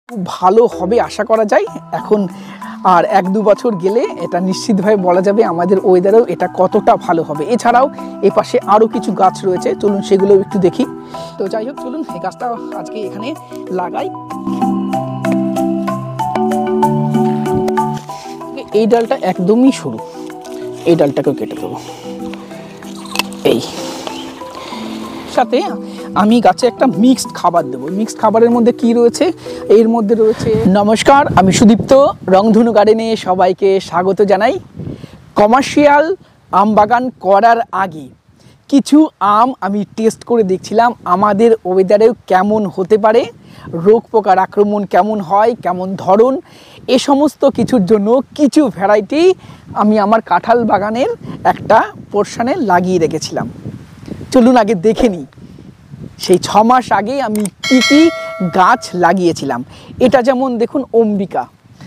খুব ভালো হবে আশা করা যায় এখন। আর 1-2 বছর গেলে এটা নিশ্চিতভাবে বলা যাবে আমাদের ওয়েদারেও এটা কতটা ভালো হবে। এছাড়াও এ পাশে আরও কিছু গাছ রয়েছে, চলুন সেগুলো একটু দেখি। তো যাই হোক, চলুন এই গাছটা আজকে এখানে লাগাই। এই ডালটা একদমই সরু, এই ডালটাকেও কেটে দেবো। এই সাথে আমি গাছে একটা মিক্সড খাবার দেবো। মিক্সড খাবারের মধ্যে কি রয়েছে? এর মধ্যে রয়েছে, নমস্কার, আমি সুদীপ্ত, রংধনু গার্ডেনে সবাইকে স্বাগত জানাই। কমার্শিয়াল আম বাগান করার আগে কিছু আম আমি টেস্ট করে দেখছিলাম আমাদের ওয়েদারেও কেমন হতে পারে, রোগ পোকার আক্রমণ কেমন হয়, কেমন ধরন, এ সমস্ত কিছুর জন্য কিছু ভ্যারাইটি আমি আমার কাঁঠাল বাগানের একটা পোর্শনে লাগিয়ে রেখেছিলাম। চলুন আগে দেখে নিই সেই 6 মাস আগে আমি কী কী গাছ লাগিয়েছিলাম। এটা যেমন দেখুন অম্বিকা,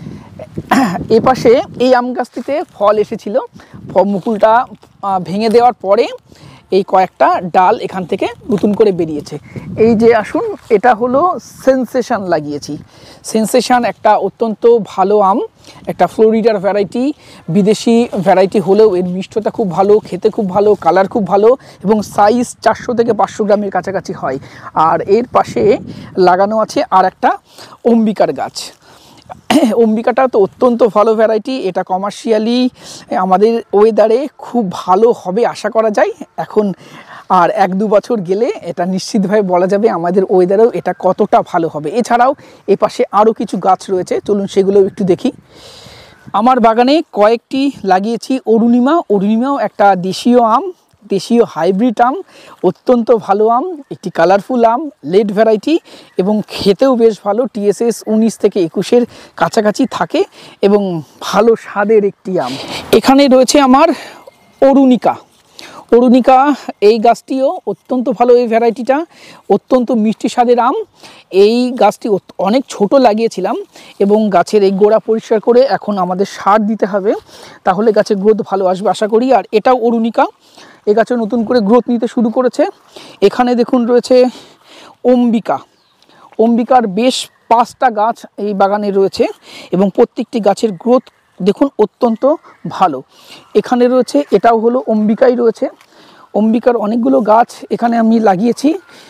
এপাশে এই আম গাছটিতে ফল এসেছিল, মুকুলটা ভেঙে দেওয়ার পরে এই কয়েকটা ডাল এখান থেকে নতুন করে বেরিয়েছে। এই যে আসুন, এটা হলো সেন্সেশন লাগিয়েছি। সেন্সেশন একটা অত্যন্ত ভালো আম, একটা ফ্লোরিডার ভ্যারাইটি, বিদেশি ভ্যারাইটি হলেও এর মিষ্টতা খুব ভালো, খেতে খুব ভালো, কালার খুব ভালো এবং সাইজ 400 থেকে 500 গ্রামের কাছাকাছি হয়। আর এর পাশে লাগানো আছে আর একটা অম্বিকার গাছ। অম্বিকাটা তো অত্যন্ত ভালো ভ্যারাইটি, এটা কমার্শিয়ালি আমাদের ওয়েদারে খুব ভালো হবে আশা করা যায় এখন। আর 1-2 বছর গেলে এটা নিশ্চিতভাবে বলা যাবে আমাদের ওয়েদারেও এটা কতটা ভালো হবে। এছাড়াও এ পাশে আরও কিছু গাছ রয়েছে, চলুন সেগুলো একটু দেখি। আমার বাগানে কয়েকটি লাগিয়েছি অরুণিমা। অরুণিমাও একটা দেশীয় আম, দেশীয় হাইব্রিড আম, অত্যন্ত ভালো আম, একটি কালারফুল আম, লেট ভ্যারাইটি এবং খেতেও বেশ ভালো। TSS 19 থেকে 21-এর কাছাকাছি থাকে এবং ভালো স্বাদের একটি আম। এখানে রয়েছে আমার অরুণিকা। অরুণিকা এই গাছটিও অত্যন্ত ভালো, এই ভ্যারাইটিটা অত্যন্ত মিষ্টি স্বাদের আম। এই গাছটি অনেক ছোট লাগিয়েছিলাম এবং গাছের এই গোড়া পরিষ্কার করে এখন আমাদের সার দিতে হবে, তাহলে গাছের গ্রোথ ভালো আসবে আশা করি। আর এটাও অরুণিকা, এই গাছে নতুন করে গ্রোথ নিতে শুরু করেছে। এখানে দেখুন রয়েছে অম্বিকা। অম্বিকার বেশ 5টা গাছ এই বাগানে রয়েছে এবং প্রত্যেকটি গাছের গ্রোথ দেখুন অত্যন্ত ভালো। এখানে রয়েছে, এটাও হলো অম্বিকাই রয়েছে। অম্বিকার অনেকগুলো গাছ এখানে আমি লাগিয়েছি।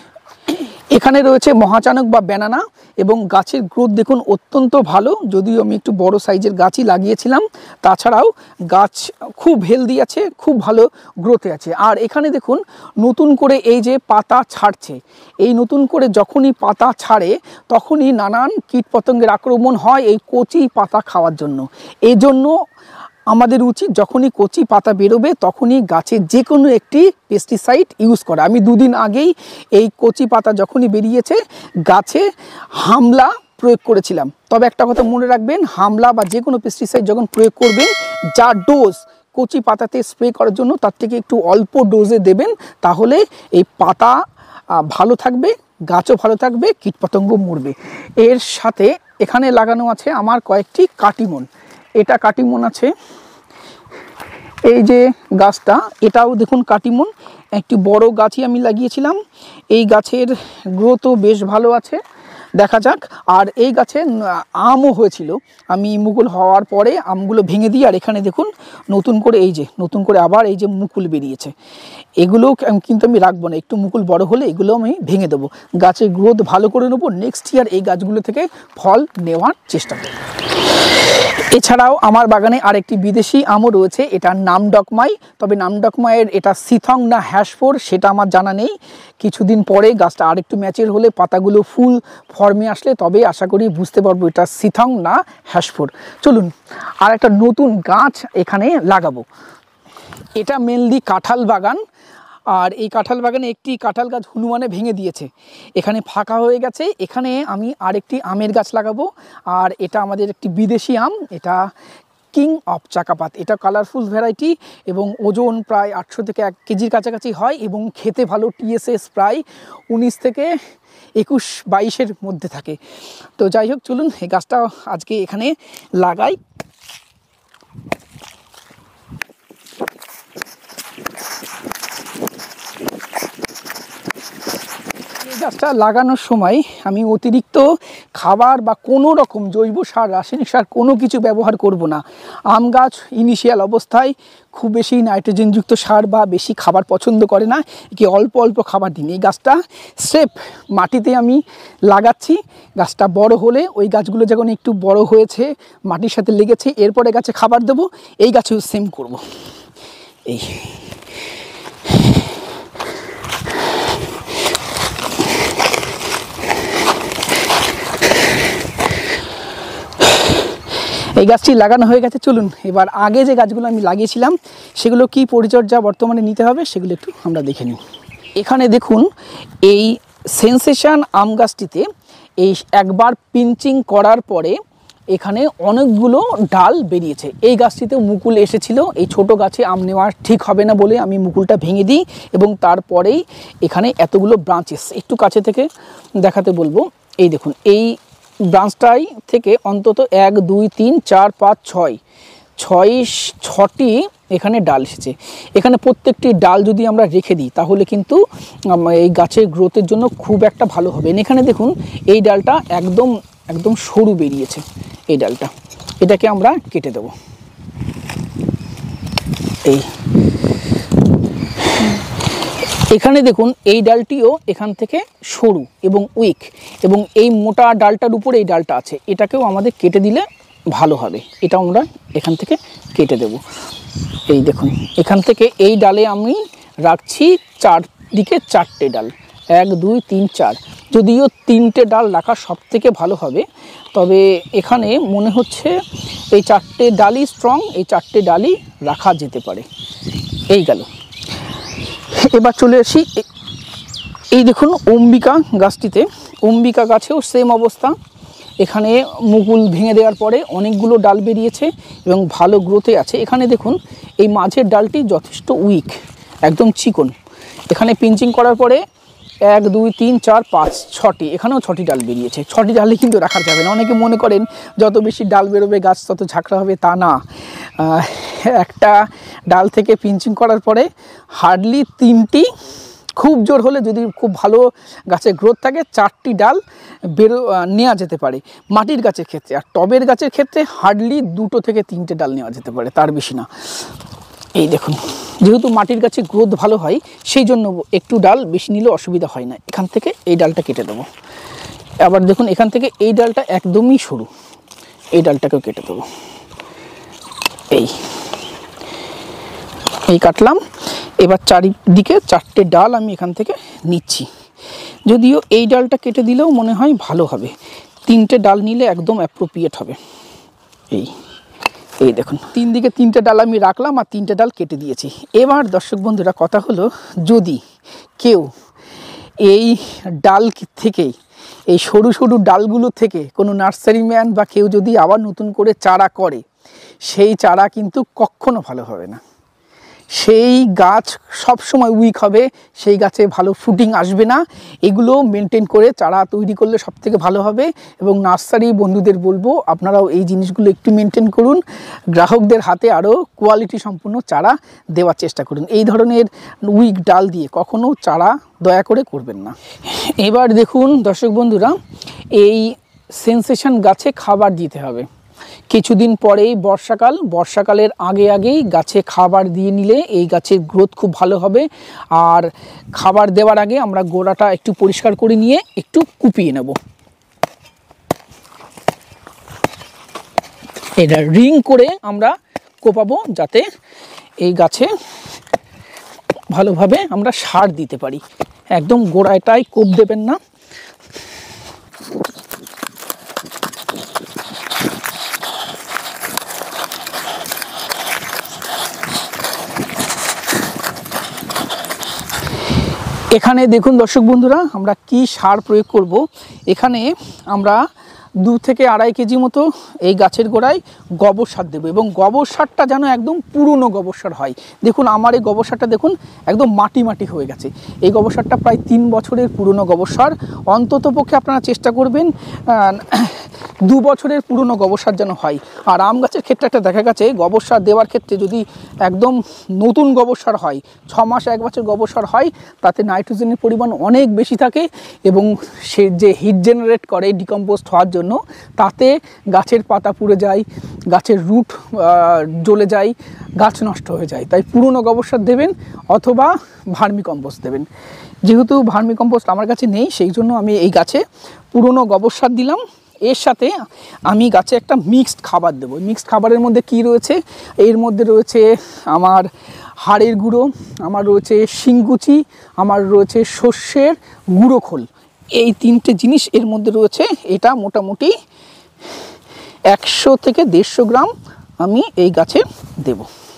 এখানে রয়েছে মহাচানক বা ব্যানানা এবং গাছের গ্রোথ দেখুন অত্যন্ত ভালো, যদিও আমি একটু বড় সাইজের গাছই লাগিয়েছিলাম, তাছাড়াও গাছ খুব হেলদি আছে, খুব ভালো গ্রোথে আছে। আর এখানে দেখুন নতুন করে এই যে পাতা ছাড়ছে, এই নতুন করে যখনই পাতা ছাড়ে তখনই নানান কীটপতঙ্গের আক্রমণ হয় এই কচি পাতা খাওয়ার জন্য। এই জন্য আমাদের উচিত যখনই কচি পাতা বেরোবে তখনই গাছে যে কোনো একটি পেস্টিসাইড ইউজ করা। আমি 2 দিন আগেই এই কচি পাতা যখনই বেরিয়েছে গাছে হামলা প্রয়োগ করেছিলাম। তবে একটা কথা মনে রাখবেন, হামলা বা যে কোনো পেস্টিসাইড যখন প্রয়োগ করবেন, যা ডোজ কচি পাতাতে স্প্রে করার জন্য তার থেকে একটু অল্প ডোজে দেবেন, তাহলে এই পাতা ভালো থাকবে, গাছও ভালো থাকবে, কীটপতঙ্গ মরবে। এর সাথে এখানে লাগানো আছে আমার কয়েকটি কাটিমন। এটা কাটিমন আছে, এই যে গাছটা, এটাও দেখুন কাটিমন, একটি বড় গাছই আমি লাগিয়েছিলাম। এই গাছের গ্রোথও বেশ ভালো আছে, দেখা যাক। আর এই গাছে আমও হয়েছিল, আমি মুকুল হওয়ার পরে আমগুলো ভেঙে দিই। আর এখানে দেখুন নতুন করে এই যে নতুন করে আবার এই যে মুকুল বেরিয়েছে, এগুলো কিন্তু আমি রাখবো না, একটু মুকুল বড় হলে এগুলো আমি ভেঙে দেবো। গাছের গ্রোথ ভালো করে নেবো, নেক্সট ইয়ার এই গাছগুলো থেকে ফল নেওয়ার চেষ্টা করব। এছাড়াও আমার বাগানে আরেকটি বিদেশি আমও রয়েছে, এটার নাম ডকমাই। তবে নাম ডকমাইয়ের এটা সিথং না হ্যাশফোর সেটা আমার জানা নেই। কিছুদিন পরে গাছটা আরেকটু ম্যাচিউর হলে, পাতাগুলো ফুল ফর্মে আসলে তবে আশা করি বুঝতে পারবো এটা সিথং না হ্যাশফোর। চলুন আর একটা নতুন গাছ এখানে লাগাবো। এটা মেনলি কাঁঠাল বাগান, আর এই কাঁঠাল বাগানে একটি কাঁঠাল গাছ হনুমানে ভেঙে দিয়েছে, এখানে ফাঁকা হয়ে গেছে। এখানে আমি আরেকটি আমের গাছ লাগাবো। আর এটা আমাদের একটি বিদেশি আম, এটা কিং অফ চাকাপাত। এটা কালারফুল ভ্যারাইটি এবং ওজন প্রায় 800 থেকে 1 কেজির কাছাকাছি হয় এবং খেতে ভালো। TSS প্রায় 19 থেকে 21-22-এর মধ্যে থাকে। তো যাই হোক, চলুন এই গাছটা আজকে এখানে লাগাই। এই গাছটা গাছটা লাগানোর সময় আমি অতিরিক্ত খাবার বা কোনো রকম জৈব সার, রাসায়নিক সার কোনো কিছু ব্যবহার করব না। আম গাছ ইনিশিয়াল অবস্থায় খুব বেশি নাইট্রোজেনযুক্ত সার বা বেশি খাবার পছন্দ করে না, কি অল্প অল্প খাবার দিন। এই গাছটা স্রেফ মাটিতে আমি লাগাচ্ছি, গাছটা বড় হলে ওই গাছগুলো যখন একটু বড় হয়েছে, মাটির সাথে লেগেছে, এরপরে গাছে খাবার দেবো। এই গাছেও সেম করব। এই এই গাছটি লাগানো হয়ে গেছে। চলুন এবার আগে যে গাছগুলো আমি লাগিয়েছিলাম সেগুলো কি পরিচর্যা বর্তমানে নিতে হবে সেগুলো একটু আমরা দেখে নিই। এখানে দেখুন এই সেন্সেশন আম গাছটিতে এই একবার পিঞ্চিং করার পরে এখানে অনেকগুলো ডাল বেরিয়েছে। এই গাছটিতে মুকুল এসেছিল। এই ছোট গাছে আম নেওয়া ঠিক হবে না বলে আমি মুকুলটা ভেঙে দিই এবং তারপরেই এখানে এতগুলো ব্রাঞ্চেস, একটু কাছে থেকে দেখাতে বলবো। এই দেখুন এই ব্রাঞ্চটাই থেকে অন্তত 1 2 3 4 5 6টি এখানে ডাল এসেছে। এখানে প্রত্যেকটি ডাল যদি আমরা রেখে দিই তাহলে কিন্তু এই গাছের গ্রোথের জন্য খুব একটা ভালো হবে। এখানে দেখুন এই ডালটা একদম সরু বেরিয়েছে। এই ডালটা, এটাকে আমরা কেটে দেব। এখানে দেখুন এই ডালটিও এখান থেকে সরু এবং উইক, এবং এই মোটা ডালটার উপরে এই ডালটা আছে, এটাকেও আমাদের কেটে দিলে ভালো হবে। এটা আমরা এখান থেকে কেটে দেব। এই দেখুন এখান থেকে এই ডালে আমি রাখছি চারদিকে 4টে ডাল, 1 2 3 4। যদিও 3টে ডাল রাখা সব থেকে ভালো হবে, তবে এখানে মনে হচ্ছে এই 4টে ডালই স্ট্রং, এই 4টে ডালই রাখা যেতে পারে। এই গেল। এবার চলে আসি এই দেখুন অম্বিকা গাছটিতে। অম্বিকা গাছেও সেম অবস্থা। এখানে মুকুল ভেঙে দেওয়ার পরে অনেকগুলো ডাল বেরিয়েছে এবং ভালো গ্রোথে আছে। এখানে দেখুন এই মাঝের ডালটি যথেষ্ট উইক, একদম চিকন। এখানে পিঞ্চিং করার পরে 1 2 3 4 5 6টি, এখানেও 6টি ডাল বেরিয়েছে। 6টি ডালে কিন্তু রাখা যাবে না। অনেকে মনে করেন যত বেশি ডাল বেরোবে গাছ তত ঝাঁকড়া হবে, তা না। একটা ডাল থেকে পিঞ্চিং করার পরে হার্ডলি 3টি, খুব জোর হলে যদি খুব ভালো গাছের গ্রোথ থাকে 4টি ডাল নেওয়া যেতে পারে মাটির গাছের ক্ষেত্রে। আর টবের গাছের ক্ষেত্রে হার্ডলি 2 থেকে 3টে ডাল নেওয়া যেতে পারে, তার বেশি না। এই দেখুন যেহেতু মাটির গাছে গ্রোথ ভালো হয় সেই জন্য একটু ডাল বেশি নিলে অসুবিধা হয় না। এখান থেকে এই ডালটা কেটে দেবো। আবার দেখুন এখান থেকে এই ডালটা একদমই সরু, এই ডালটাকেও কেটে দেবো। এই কাটলাম। এবার চারিদিকে 4টে ডাল আমি এখান থেকে নিচ্ছি। যদিও এই ডালটা কেটে দিলেও মনে হয় ভালো হবে, 3টে ডাল নিলে একদম অ্যাপ্রোপ্রিয়েট হবে। এই দেখুন 3 দিকে 3টে ডাল আমি রাখলাম আর 3টে ডাল কেটে দিয়েছি। এবার দর্শক বন্ধুরা কথা হলো, যদি কেউ এই ডাল থেকেই, এই সরু সরু ডালগুলো থেকে কোনো নার্সারি ম্যান বা কেউ যদি আবার নতুন করে চারা করে, সেই চারা কিন্তু কখনো ভালো হবে না। সেই গাছ সব সময় উইক হবে, সেই গাছে ভালো ফ্রুটিং আসবে না। এগুলো মেনটেন করে চারা তৈরি করলে সব থেকে ভালো হবে। এবং নার্সারি বন্ধুদের বলবো আপনারাও এই জিনিসগুলো একটু মেনটেন করুন, গ্রাহকদের হাতে আরও কোয়ালিটি সম্পূর্ণ চারা দেওয়ার চেষ্টা করুন। এই ধরনের উইক ডাল দিয়ে কখনো চারা দয়া করে করবেন না। এবার দেখুন দর্শক বন্ধুরা, এই সেন্সেশন গাছে খাবার দিতে হবে। কিছুদিন পরেই বর্ষাকালের আগেই গাছে খাবার দিয়ে নিলে এই গাছের গ্রোথ খুব ভালো হবে। আর খাবার দেওয়ার আগে আমরা গোড়াটা একটু পরিষ্কার করে নিয়ে একটু কুপিয়ে নেব। এটা রিং করে আমরা কোপাবো যাতে এই গাছে ভালোভাবে আমরা সার দিতে পারি। একদম গোড়াটাই কোপ দেবেন না। এখানে দেখুন দর্শক বন্ধুরা আমরা কি সার প্রয়োগ করব। এখানে আমরা 2 থেকে 2.5 কেজি মতো এই গাছের গোড়ায় গোবর সার দেবো, এবং গোবর সারটা যেন একদম পুরনো গোবর সার হয়। দেখুন আমার এই গোবর সারটা দেখুন একদম মাটি মাটি হয়ে গেছে। এই গোবর সারটা প্রায় 3 বছরের পুরনো গোবর সার। অন্তত পক্ষে আপনারা চেষ্টা করবেন 2 বছরের পুরনো গোবর সার যেন হয়। আর আম গাছের ক্ষেত্রে একটা দেখা গেছে গোবর সার দেওয়ার ক্ষেত্রে যদি একদম নতুন গোবর সার হয়, 6 মাস 1 বছর গোবর সার হয়, তাতে নাইট্রোজেনের পরিমাণ অনেক বেশি থাকে এবং সে যে হিট জেনারেট করে ডিকম্পোস্ট হওয়ার জন্য, তাতে গাছের পাতা পুড়ে যায়, গাছের রুট জ্বলে যায়, গাছ নষ্ট হয়ে যায়। তাই পুরনো গোবর সার দেবেন অথবা ভার্মি কম্পোস্ট দেবেন। যেহেতু ভার্মি কম্পোস্ট আমার কাছে নেই, সেই জন্য আমি এই গাছে পুরনো গোবর সার দিলাম। এর সাথে আমি গাছে একটা মিক্সড খাবার দেবো। মিক্সড খাবারের মধ্যে কি রয়েছে? এর মধ্যে রয়েছে আমার হাড়ের গুঁড়ো, আমার রয়েছে শিংকুচি, আমার রয়েছে সর্ষের গুঁড়ো খোল। এই 3টে জিনিস এর মধ্যে রয়েছে। এটা মোটামুটি 100 থেকে 150 গ্রাম আমি এই গাছে দেব।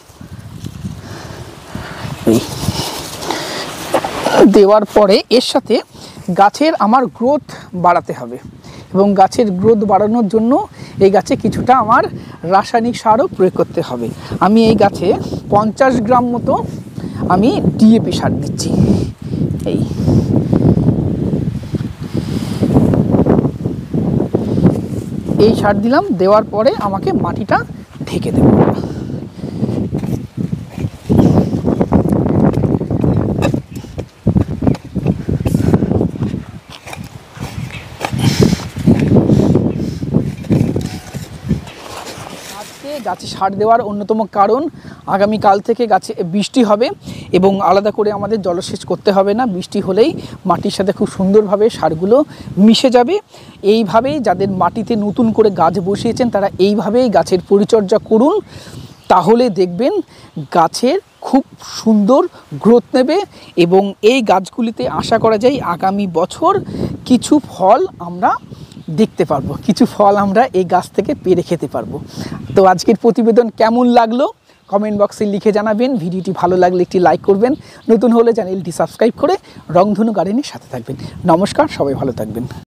দেওয়ার পরে এর সাথে গাছের আমার গ্রোথ বাড়াতে হবে, এবং গাছের গ্রোথ বাড়ানোর জন্য এই গাছে কিছুটা আমার রাসায়নিক সারও প্রয়োগ করতে হবে। আমি এই গাছে 50 গ্রাম মতো আমি ডিএপি সার দিচ্ছি। এই সার দিলাম। দেওয়ার পরে আমাকে মাটিটা ঢেকে দেব। গাছে সার দেওয়ার অন্যতম কারণ, আগামীকাল থেকে গাছে বৃষ্টি হবে এবং আলাদা করে আমাদের জলসেচ করতে হবে না। বৃষ্টি হলেই মাটির সাথে খুব সুন্দরভাবে সারগুলো মিশে যাবে। এইভাবেই যাদের মাটিতে নতুন করে গাছ বসিয়েছেন তারা এইভাবেই গাছের পরিচর্যা করুন, তাহলে দেখবেন গাছের খুব সুন্দর গ্রোথ নেবে এবং এই গাছগুলিতে আশা করা যায় আগামী বছর কিছু ফল আমরা দেখতে পারবো, কিছু ফল আমরা এই গাছ থেকে পেড়ে খেতে পারবো। তো আজকের প্রতিবেদন কেমন লাগলো কমেন্ট বক্সে লিখে জানাবেন। ভিডিওটি ভালো লাগলে একটি লাইক করবেন, নতুন হলে চ্যানেলটি সাবস্ক্রাইব করে রংধনু গার্ডেনের সাথে থাকবেন। নমস্কার, সবাই ভালো থাকবেন।